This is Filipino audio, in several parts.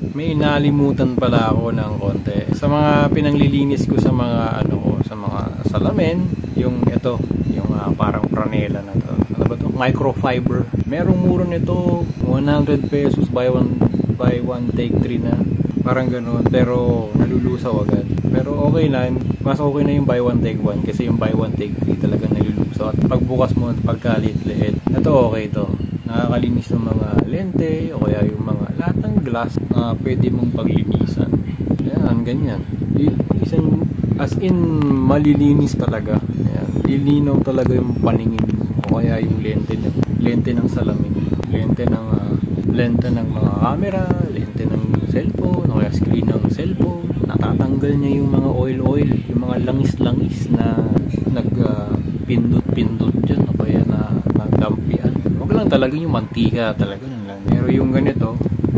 may inalimutan pala ako ng konti. Sa mga pinanglilinis ko sa mga ano ko, sa mga salamin, yung ito, yung parang franela na to. Ano ba to? Microfiber. Merong mura nito, 100 pesos buy one take 3 na. Parang ganoon, pero nalulusaw agad. Pero okay na, mas okay na yung buy one take 1 kasi yung buy one take 3 talaga nalulusaw. At pagbukas mo, pagkalit-liit, ito okay to. Nakakalinis ng mga lente o kaya yung mga lahat ng glass na pwede mong paglinisan. Yan, ganyan. Isang, as in, malilinis talaga. Yan. Lilinaw talaga yung paningin o kaya yung lente ng salamin, lente ng mga camera, lente ng cellphone o kaya screen ng cellphone. Natatanggal niya yung mga oil, yung mga langis-langis na nagpindot-pindot dyan o kaya na nagdampian. Huwag lang talaga yung mantika talaga lang. Pero yung ganito,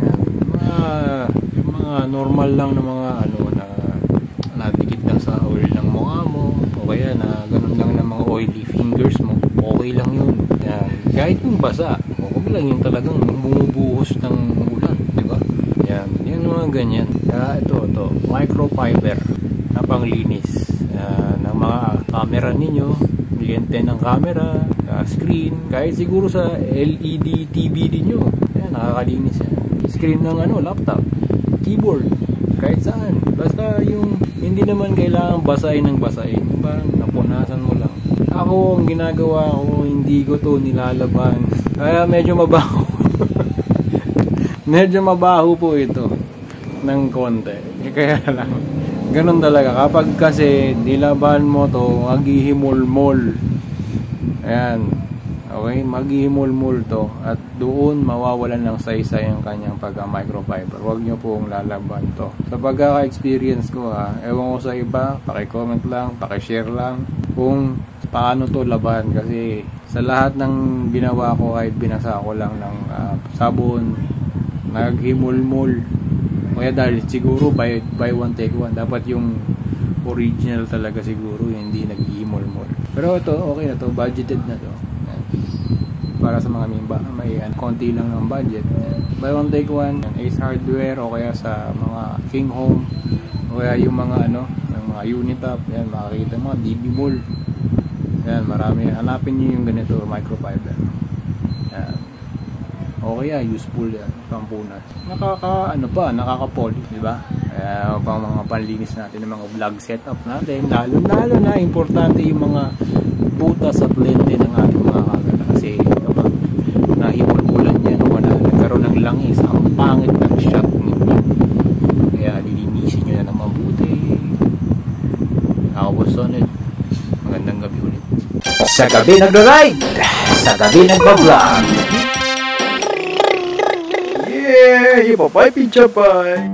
yung mga normal lang na mga ano na nadikit lang sa oil ng mukha mo o kaya na ganun lang ng mga oily fingers mo, okay lang yun. Yan. Kahit yung basa, huwag lang yung talagang bumubuhos ng ulan, di ba? Yan, yung mga ganyan. Kaya ito, microfiber na panglinis ng mga camera ninyo, lente ng camera, screen, kahit siguro sa LED TV ninyo. Yan, nakakalinis yan. Screen ng laptop, keyboard, kahit saan. Basta yung hindi naman kailangan basahin ng basahin. Yung parang napunasan mo lang. Ako, ang ginagawa ko, hindi ko to nilalaban. Kaya medyo mabaho. Medyo mabaho po ito ng konti. Kaya lang, ganun talaga. Kapag kasi nilaban mo to, maghihimol-mol. Ayan. Okay, maghihimol-mol to. At doon, mawawalan ng saysay ang kanyang pagka-microfiber. Huwag nyo pong lalaban to. Sa pagkaka-experience ko ewan ko sa iba, paki-comment lang, paki-share lang kung paano to laban. Kasi sa lahat ng ginawa ko ay binasa ko lang ng sabon, naghimol-mol. Kaya dahil siguro buy one take one, dapat yung original talaga siguro, hindi naghihimol-mol. Pero ito, okay na to, budgeted na to. Para sa mga may konti lang ng budget. Buy one take one, Ace Hardware o kaya sa mga King Home o kaya yung mga yung mga Unitop, yan makikita mo, DB Mall. Yan, marami. Hanapin niyo yung ganito, microfiber. Yan. Okay, useful yan, pampunas. Nakaka-polish, di ba? Kaya pang mga panlinis natin ng mga vlog setup natin, lalo na importante yung mga butas at lente ng ating mga camera. Kasi kapag nahimul-mulan yan o nagkaroon ng langis, ang pangit ng shot ninyo. Kaya lilinisin nyo na ng mabuti. Ako po Sonnet. Magandang gabi ulit. Sa Gabi Nag-Ri-Ride, sa Gabi Nag-Vlo-Vlog. Yeah! Ipapay, pinchapay!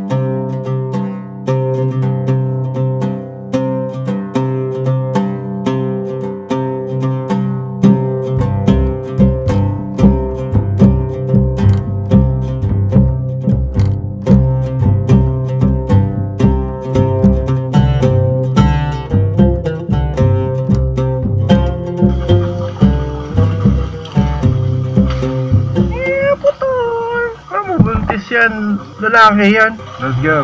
Yan, lalaki yan. Let's go.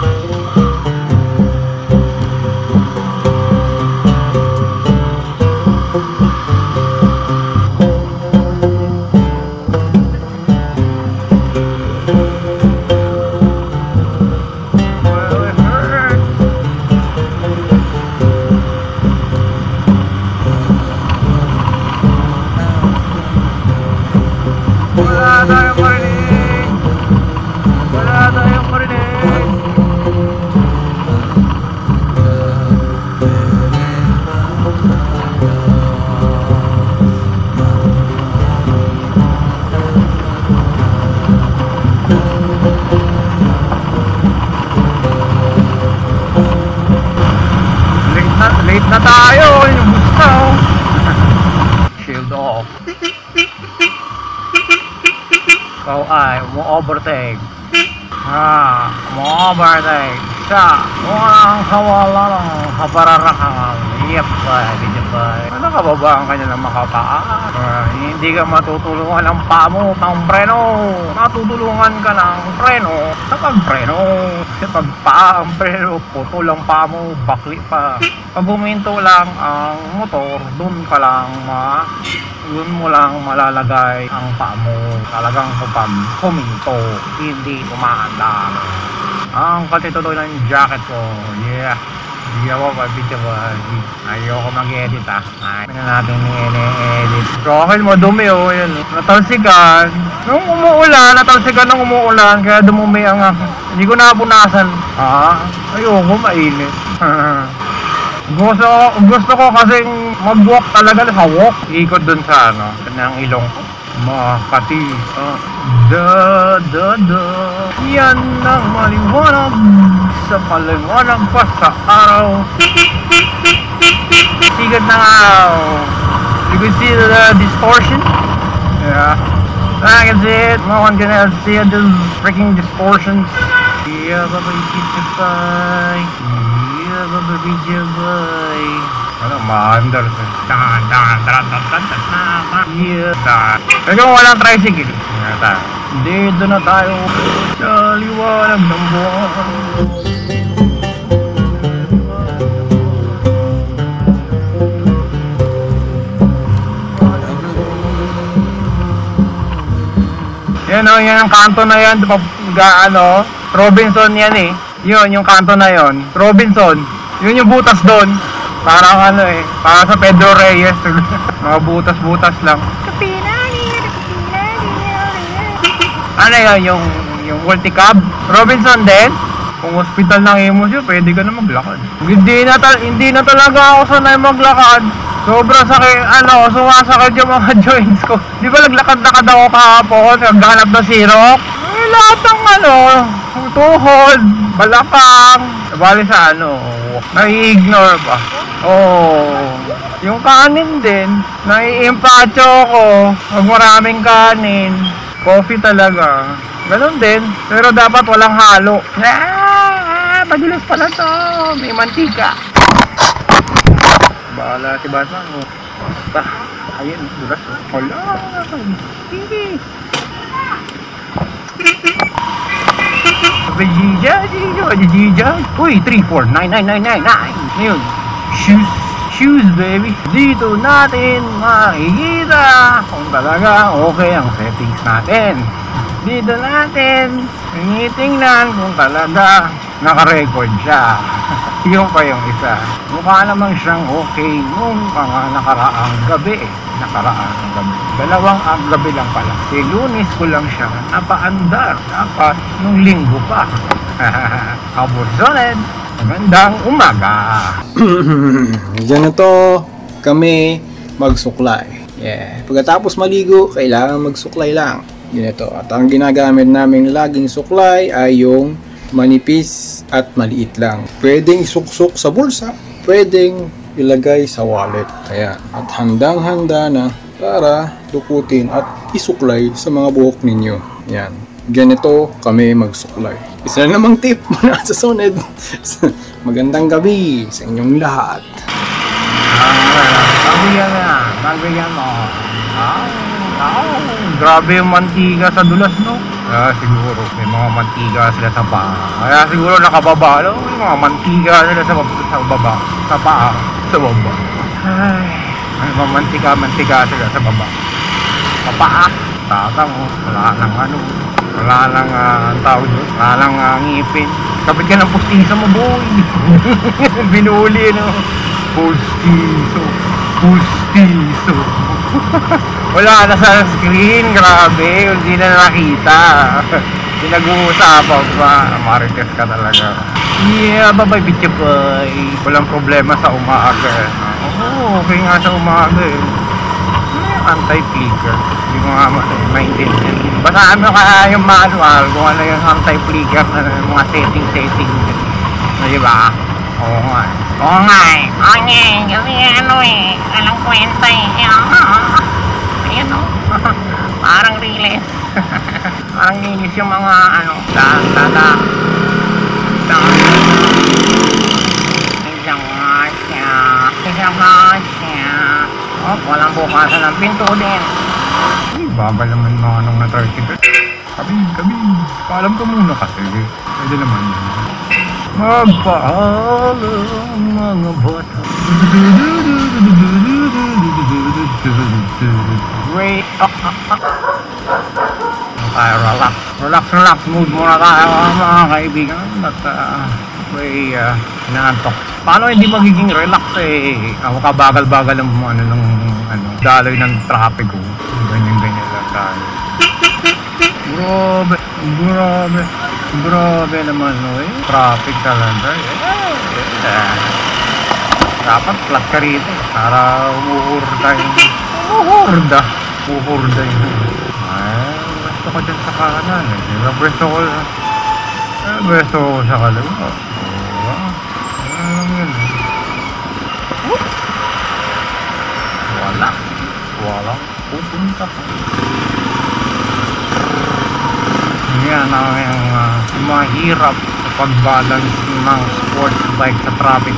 Late na tayo, yung gusto. Shield off. Ikaw ay mo-overtake. Mo-overtake. Siya, walang kawala ng kapararakan. Yep, video boy. Nakababaan ka niya ng makapaa. Hindi ka matutulungan ng paa mo ng preno. Matutulungan ka ng preno sa pagpreno. Kasi pag paa ang preno, putol ang paa mo, bakli pa. Pag huminto lang ang motor, dun mo lang malalagay ang paa mo. Talagang kapag huminto, hindi tumaanda. Ang katituloy ng jacket ko, yeah. Hindi ako video ko. Ayoko mag-edit Ay, natin i-edit. Rocket mo, dumi yun. Natalsikan. Nung umuulan, kaya dumumi ang hindi ko napunasan. Ayoko, mainit. Gusto ko kasing mag-walk talaga sa walk. Ikot dun sa ng ilong ko. Makati. Yan ang maliwanag sa paliwanag pa sa araw. Sigat na nga. You can see the distortion. Yeah, I can see it. No one can see the freaking distortions. Yeah, bye-bye. Yeah, bye-bye. Ano, ma-under. Yeah. Pero kung walang tricycle, dito na tayo sa liwanag ng buwan. Yan yan ang kanto na yan. Robinson yan eh. Yun, yung kanto na yon. Robinson. Yun yung butas doon. Parang para sa Pedro Reyes. Mga butas-butas lang. Ano yun, yung multi-cab? Robinson din? Kung hospital ng Imus yun, pwede ka na maglakad. Hindi na talaga ako sanay maglakad. Sobrang sakit, sumasakit yung mga joints ko. Di ba naglakad-lakad ako kahapon, naghanap na sirok? Lahat ng tuhod, balakang, bali sa nai-ignore ba? Yung kanin din, nai-impacho ko, pag maraming kanin, coffee talaga, ganun din, pero dapat walang halo. Padulas pala to, may mantika. Bahala si Basa, basta, ayun, dulas, wala, hindi. Jija. Uy, 3499999. Ayun. Shoes baby. Dito natin makikita kung talaga okay ang settings natin. Dito natin tinitingnan kung talaga naka-record siya. Yung pa yung isa. Mukha namang siyang okay nung mga nakaraang gabi. Dalawang gabi lang pala. Si Lunes ko lang siya napaandar. Dapat nung linggo pa. Abursoned. Magandang umaga. Diyan na to kami magsuklay. Yeah. Pagkatapos maligo, kailangan magsuklay lang. Yun ito. At ang ginagamit naming laging suklay ay yung manipis at maliit lang. Pwedeng isuksok sa bulsa. Pwedeng ilagay sa wallet. Ayan. At handang-handa na para lukutin at isuklay sa mga buhok ninyo. Yan. Ganito kami magsuklay. Isa na namang tip muna sa sunod. Magandang gabi sa inyong lahat. Bagyan mo. Grabe yung mantika sa dulas, no? Siguro may mga mantika sila sa paa. Kaya siguro nakababa, no? May mga mantika sila sa baba. Sa paa. Sa baba. Ay, may mga mantika sila sa baba. Sa paa. Tatang, wala lang ang tawag doon. Wala lang ngipin. Kapit ka ng pustiso mo, boy. Binuli, no? Pustiso. Wala na sa screen, grabe. Hindi na nakita. Pinag-uusapan pa. Marites ka talaga. Yeah, bye-bye, bitch boy. Walang problema sa umaga. Okay nga sa umaga eh. Anti-flicker. Hindi ko nga maintindihan. Basaan mo kaya yung manual kung ano yung anti-flicker na mga setting. Diba? Oo nga eh. Kasi alang kwenta eh. Ayan o. Parang riles. Parang riles yung mga Pasa ng pinto din. Ay, bagal naman mga anong na tricycle. Gabi, paalam ka muna kasi. Pwede naman yun. Magpaalam mga bata. Wait, relax mood muna tayo mga kaibigan. At inaantok. Paano hindi magiging relax eh? Ako kabagal-bagal ng daloy ng traffic ko. Ganyan lang tayo. Grabe naman eh. Traffic talaga eh. Dapat flat ka rito para umuhurda yun. Ay, gusto ko dyan sa kanan eh. Gusto ko sa kaliwa. Ano lang yun? Walang pupunta pa. Yan ang mahirap sa pag-balance ng sports bike sa traffic.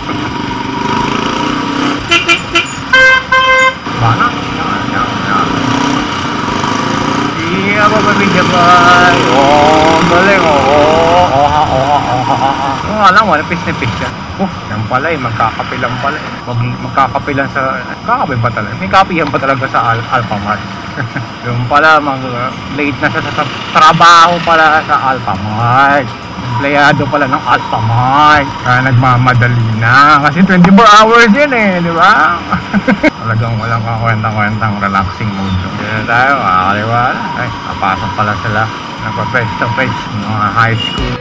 Bana? Yan. Iya ba babigabay? Galing. Alam mo, napis-nipis ka. Yan pala eh, magkakapilan pala eh. Magkakapilan sa... Kakapi ba talaga? May kapihan ba talaga sa Alphamart? Yung pala, late na siya sa trabaho pala sa Alphamart. Empleyado pala ng Alphamart. Kaya nagmamadali na. Kasi 24 hours yun eh, di ba? Talagang walang kakwentang relaxing mood. Dito tayo, makakaliwa. Ay, napasok pala sila. Nagpa-face to face, mga high school.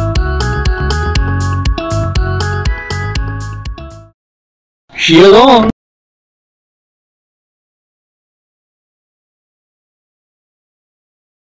Shilong!